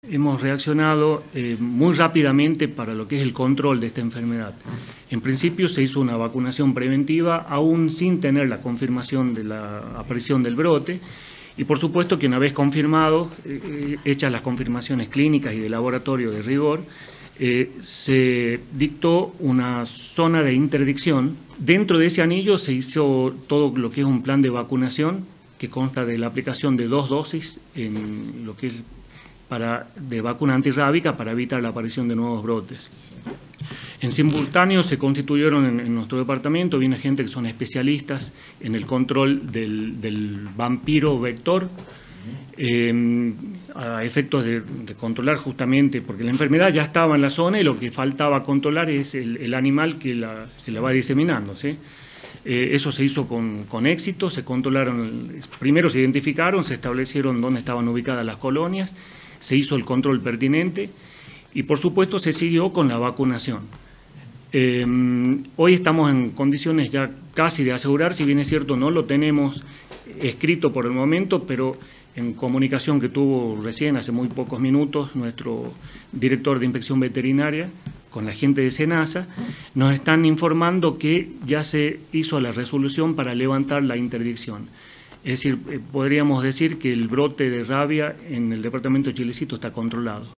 hemos reaccionado muy rápidamente para lo que es el control de esta enfermedad. En principio se hizo una vacunación preventiva aún sin tener la confirmación de la aparición del brote y por supuesto que una vez confirmado, hechas las confirmaciones clínicas y de laboratorio de rigor, se dictó una zona de interdicción. Dentro de ese anillo se hizo todo lo que es un plan de vacunación que consta de la aplicación de 2 dosis en lo que es de vacuna antirrábica para evitar la aparición de nuevos brotes. En simultáneo se constituyeron en nuestro departamento, viene gente que son especialistas en el control del vampiro vector, a efectos de controlar justamente, porque la enfermedad ya estaba en la zona y lo que faltaba controlar es el animal que se la va diseminando, ¿sí? Eso se hizo con éxito, se controlaron, primero se identificaron, se establecieron dónde estaban ubicadas las colonias, se hizo el control pertinente y por supuesto se siguió con la vacunación. Hoy estamos en condiciones ya casi de asegurar, si bien es cierto no lo tenemos escrito por el momento, pero en comunicación que tuvo recién, hace muy pocos minutos, nuestro director de inspección veterinaria con la gente de SENASA, nos están informando que ya se hizo la resolución para levantar la interdicción. Es decir, podríamos decir que el brote de rabia en el departamento de Chilecito está controlado.